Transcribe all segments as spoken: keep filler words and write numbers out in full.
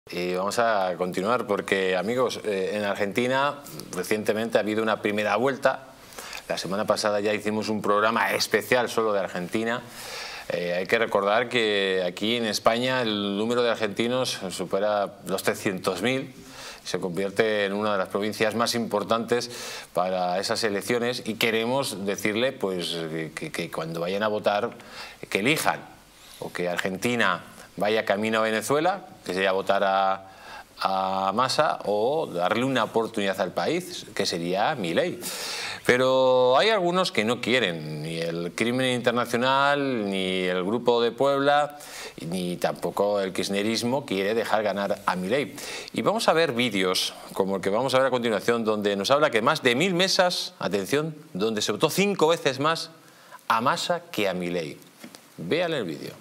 Y vamos a continuar porque, amigos, eh, en Argentina recientemente ha habido una primera vuelta. La semana pasada ya hicimos un programa especial solo de Argentina. Eh, hay que recordar que aquí en España el número de argentinos supera los trescientos mil. Se convierte en una de las provincias más importantes para esas elecciones y queremos decirle pues, que, que cuando vayan a votar que elijan o que Argentina vaya camino a Venezuela, que sería votar a, a Massa, o darle una oportunidad al país, que sería Milei. Pero hay algunos que no quieren, ni el crimen internacional, ni el Grupo de Puebla, ni tampoco el kirchnerismo quiere dejar ganar a Milei. Y vamos a ver vídeos, como el que vamos a ver a continuación, donde nos habla que más de mil mesas, atención, donde se votó cinco veces más a Massa que a Milei. Vean el vídeo.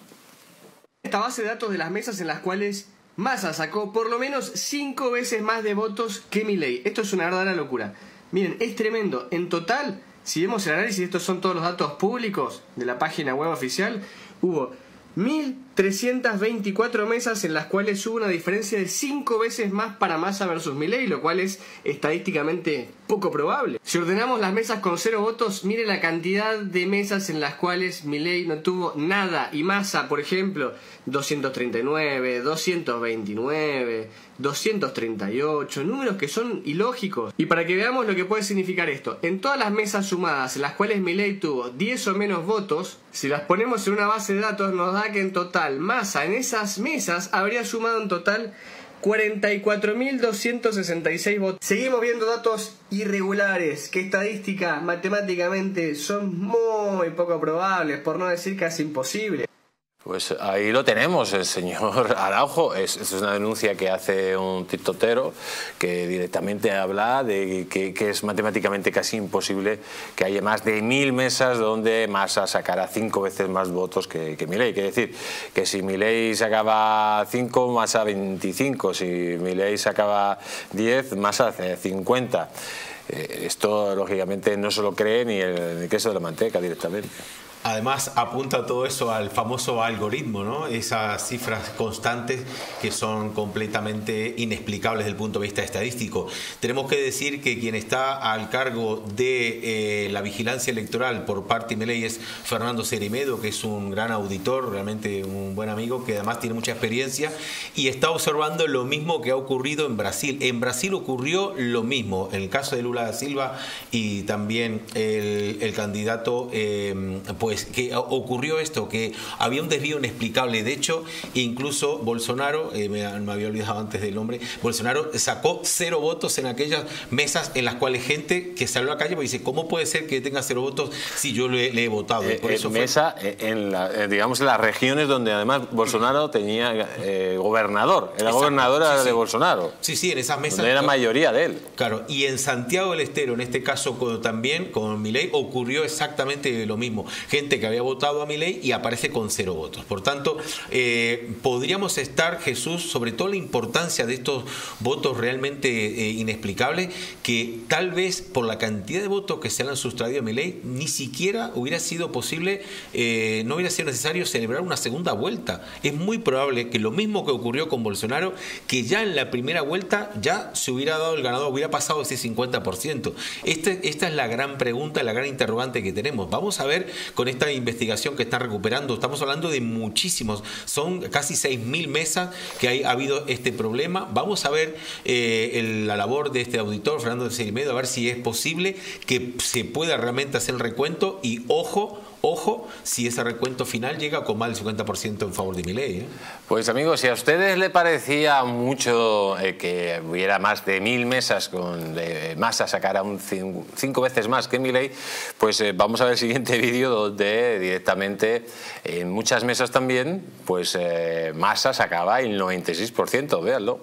Esta base de datos de las mesas en las cuales Massa sacó por lo menos cinco veces más de votos que Milei. Esto es una verdadera locura. Miren, es tremendo. En total, si vemos el análisis, estos son todos los datos públicos de la página web oficial, hubo mil trescientas veinticuatro mesas en las cuales hubo una diferencia de cinco veces más para Massa versus Milei, lo cual es estadísticamente poco probable. Si ordenamos las mesas con cero votos, miren la cantidad de mesas en las cuales Milei no tuvo nada y Massa, por ejemplo, doscientos treinta y nueve, doscientos veintinueve, doscientos treinta y ocho, números que son ilógicos. Y para que veamos lo que puede significar esto, en todas las mesas sumadas en las cuales Milei tuvo diez o menos votos, si las ponemos en una base de datos nos da que en total Massa en esas mesas habría sumado en total cuarenta y cuatro mil doscientos sesenta y seis votos. Seguimos viendo datos irregulares que estadística, matemáticamente son muy poco probables, por no decir casi imposibles. Pues ahí lo tenemos, el señor Araujo. Es, es una denuncia que hace un tiktokero que directamente habla de que, que es matemáticamente casi imposible que haya más de mil mesas donde Massa sacará cinco veces más votos que, que Milei. Quiere decir que si Milei sacaba cinco, Massa veinticinco. Si Milei sacaba diez, Massa cincuenta. Eh, esto, lógicamente, no se lo cree ni el, ni queso de la manteca directamente. Además, apunta todo eso al famoso algoritmo, ¿no? Esas cifras constantes que son completamente inexplicables desde el punto de vista estadístico. Tenemos que decir que quien está al cargo de eh, la vigilancia electoral por parte de Milei es Fernando Cermedo, que es un gran auditor, realmente un buen amigo, que además tiene mucha experiencia y está observando lo mismo que ha ocurrido en Brasil. En Brasil ocurrió lo mismo, en el caso de Lula da Silva y también el, el candidato, eh, pues, Pues que ocurrió esto, que había un desvío inexplicable. De hecho, incluso Bolsonaro, eh, me, me había olvidado antes del nombre, Bolsonaro sacó cero votos en aquellas mesas en las cuales gente que salió a la calle pues dice, ¿cómo puede ser que tenga cero votos si yo le, le he votado? Eh, Por eso fue... mesa en la, digamos en las regiones donde además Bolsonaro tenía eh, gobernador, era Exacto. gobernadora sí, sí. de Bolsonaro. Sí, sí, en esas mesas. Donde era mayoría de él. Claro, y en Santiago del Estero, en este caso con, también con Milei, ocurrió exactamente lo mismo. Gente que había votado a Milei y aparece con cero votos. Por tanto, eh, podríamos estar, Jesús, sobre todo la importancia de estos votos realmente eh, inexplicables, que tal vez por la cantidad de votos que se le han sustraído a Milei, ni siquiera hubiera sido posible, eh, no hubiera sido necesario celebrar una segunda vuelta. Es muy probable que lo mismo que ocurrió con Bolsonaro, que ya en la primera vuelta ya se hubiera dado el ganador, hubiera pasado ese cincuenta por ciento. Este, esta es la gran pregunta, la gran interrogante que tenemos. Vamos a ver con esta investigación que están recuperando, estamos hablando de muchísimos, son casi seis mil mesas que hay, ha habido este problema. Vamos a ver eh, el, la labor de este auditor, Fernando Cermedo, a ver si es posible que se pueda realmente hacer el recuento y ojo, Ojo, si ese recuento final llega con más del cincuenta por ciento en favor de Milei, ¿eh? Pues amigos, si a ustedes les parecía mucho eh, que hubiera más de mil mesas con eh, Massa sacara un cinco, cinco veces más que Milei, pues eh, vamos a ver el siguiente vídeo donde directamente en muchas mesas también, pues eh, Massa sacaba el noventa y seis por ciento, véanlo.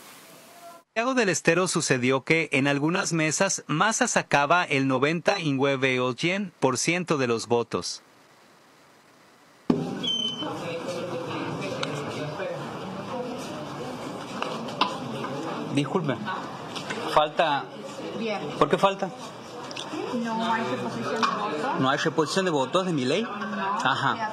En Santiago del Estero sucedió que en algunas mesas Massa sacaba el noventa y nueve por ciento de los votos. Disculpe, falta... Bien. ¿Por qué falta? No hay reposición de votos. ¿No hay reposición de votos de Milei? No, Ajá. se ha pedido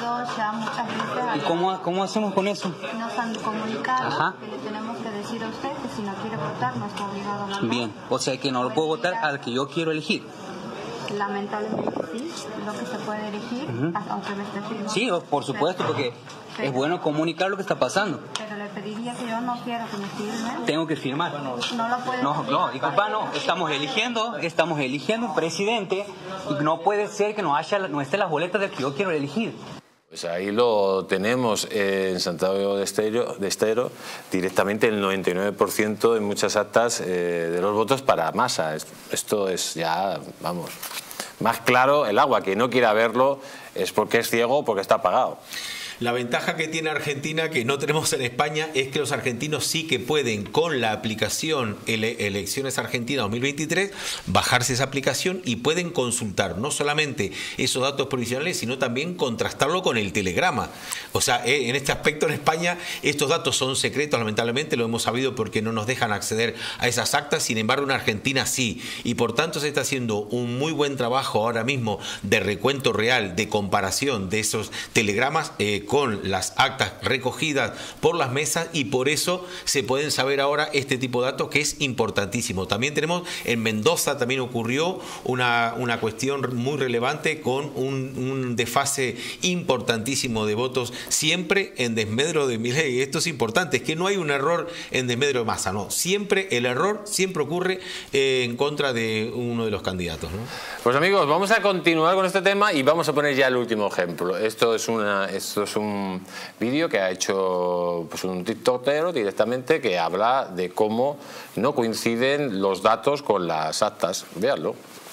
ya muchas veces. ¿Y cómo, cómo hacemos con eso? Nos han comunicado Ajá. que le tenemos que decir a usted que si no quiere votar no está obligado a votar. Bien, o sea que no lo puedo votar al que yo quiero elegir. Lamentablemente sí, lo que se puede elegir, Uh-huh. aunque me esté firmando. Sí, por supuesto, porque es bueno comunicar lo que está pasando. Pero le pediría que yo no quiero que me firme. Tengo que firmar. No lo puede No, hacer. no, disculpa, no. Estamos eligiendo, estamos eligiendo un presidente y no puede ser que no haya, no estén las boletas del que yo quiero elegir. Pues ahí lo tenemos en Santiago de Estero, de Estero directamente el noventa y nueve por ciento en muchas actas eh, de los votos para Massa. Esto es ya, vamos, más claro el agua. Quien no quiera verlo es porque es ciego o porque está apagado. La ventaja que tiene Argentina, que no tenemos en España, es que los argentinos sí que pueden, con la aplicación Ele Elecciones Argentina dos mil veintitrés, bajarse esa aplicación y pueden consultar no solamente esos datos provisionales, sino también contrastarlo con el telegrama. O sea, en este aspecto en España estos datos son secretos, lamentablemente, lo hemos sabido porque no nos dejan acceder a esas actas, sin embargo en Argentina sí. Y por tanto se está haciendo un muy buen trabajo ahora mismo de recuento real, de comparación de esos telegramas eh, con las actas recogidas por las mesas, y por eso se pueden saber ahora este tipo de datos, que es importantísimo. También tenemos en Mendoza, también ocurrió una, una cuestión muy relevante con un, un desfase importantísimo de votos, siempre en desmedro de Milei. Esto es importante, es que no hay un error en desmedro de Massa, no, siempre el error siempre ocurre eh, en contra de uno de los candidatos, ¿no? Pues amigos, vamos a continuar con este tema y vamos a poner ya el último ejemplo. Esto es una, esto es un vídeo que ha hecho pues, un tiktokero directamente, que habla de cómo no coinciden los datos con las actas. Véanlo.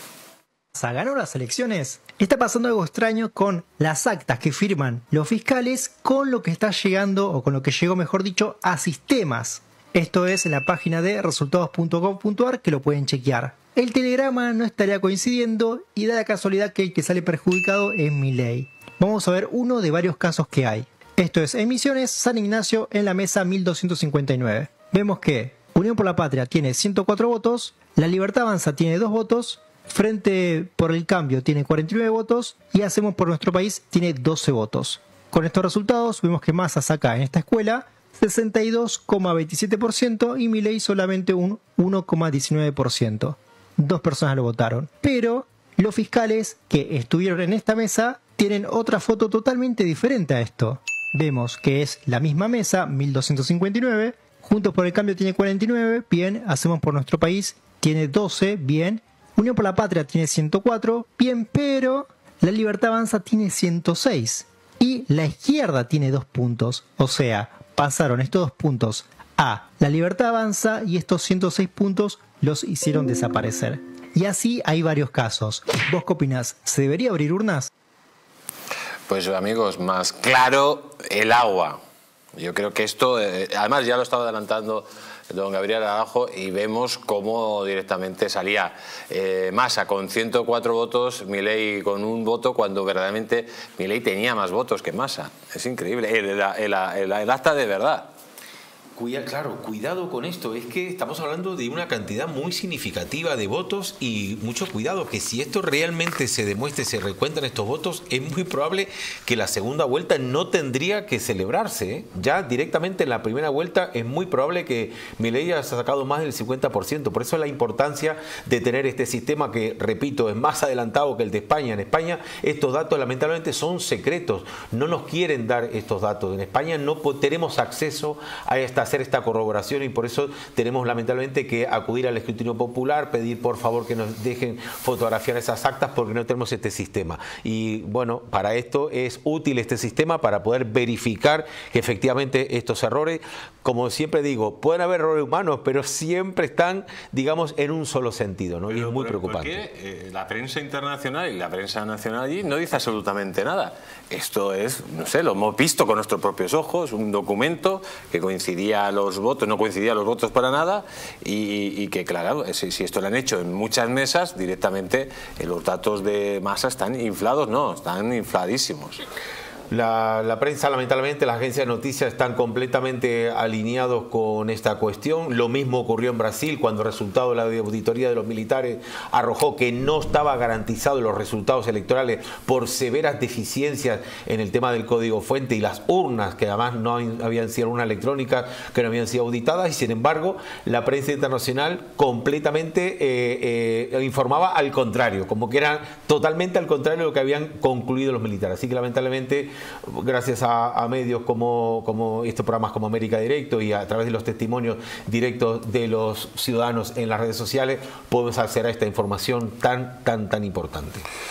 Ganó las elecciones. Está pasando algo extraño con las actas que firman los fiscales con lo que está llegando, o con lo que llegó, mejor dicho, a sistemas. Esto es en la página de resultados punto gov punto ar, que lo pueden chequear. El telegrama no estaría coincidiendo y da la casualidad que el que sale perjudicado es Milei. Vamos a ver uno de varios casos que hay. Esto es en Misiones, San Ignacio, en la mesa mil doscientos cincuenta y nueve. Vemos que Unión por la Patria tiene ciento cuatro votos, La Libertad Avanza tiene dos votos, Frente por el Cambio tiene cuarenta y nueve votos y Hacemos por Nuestro País tiene doce votos. Con estos resultados vemos que Massa saca en esta escuela sesenta y dos coma veintisiete por ciento y Milei solamente un uno coma diecinueve por ciento. Dos personas lo votaron. Pero los fiscales que estuvieron en esta mesa tienen otra foto totalmente diferente a esto. Vemos que es la misma mesa, mil doscientos cincuenta y nueve, Juntos por el Cambio tiene cuarenta y nueve, bien, Hacemos por Nuestro País tiene doce, bien, Unión por la Patria tiene ciento cuatro, bien, pero La Libertad Avanza tiene ciento seis y la izquierda tiene dos puntos, o sea, pasaron estos dos puntos a La Libertad Avanza y estos ciento seis puntos los hicieron desaparecer. Y así hay varios casos. ¿Vos qué opinás? ¿Se debería abrir urnas? Pues amigos, más claro el agua. Yo creo que esto, eh, además ya lo estaba adelantando don Gabriel Arajo, y vemos cómo directamente salía eh, Massa con ciento cuatro votos, Milei con un voto, cuando verdaderamente Milei tenía más votos que Massa. Es increíble, el, el, el, el acta de verdad. Cuida, claro, cuidado con esto, es que estamos hablando de una cantidad muy significativa de votos, y mucho cuidado, que si esto realmente se demuestre, se recuentan estos votos, es muy probable que la segunda vuelta no tendría que celebrarse, ¿eh? Ya directamente en la primera vuelta es muy probable que Milei haya sacado más del cincuenta por ciento, por eso la importancia de tener este sistema que, repito, es más adelantado que el de España. En España estos datos lamentablemente son secretos, no nos quieren dar estos datos, en España no tenemos acceso a esta hacer esta corroboración, y por eso tenemos lamentablemente que acudir al escrutinio popular, pedir por favor que nos dejen fotografiar esas actas, porque no tenemos este sistema. Y bueno, para esto es útil este sistema, para poder verificar que efectivamente estos errores, como siempre digo, pueden haber errores humanos, pero siempre están, digamos, en un solo sentido, ¿no? Pero, y es muy pero, preocupante. Porque eh, la prensa internacional y la prensa nacional allí no dice absolutamente nada. Esto es, no sé, lo hemos visto con nuestros propios ojos, un documento que coincidía los votos, no coincidía los votos para nada, y, y que claro, si, si esto lo han hecho en muchas mesas, directamente eh, los datos de Massa están inflados, no, están infladísimos. La, la prensa, lamentablemente, las agencias de noticias están completamente alineados con esta cuestión. Lo mismo ocurrió en Brasil cuando el resultado de la auditoría de los militares arrojó que no estaba garantizado los resultados electorales por severas deficiencias en el tema del código fuente y las urnas, que además no habían sido urnas electrónicas, que no habían sido auditadas, y sin embargo la prensa internacional completamente eh, eh, informaba al contrario, como que era totalmente al contrario de lo que habían concluido los militares. Así que lamentablemente, gracias a, a medios como, como estos programas como América Directo y a través de los testimonios directos de los ciudadanos en las redes sociales, podemos acceder a esta información tan, tan, tan importante.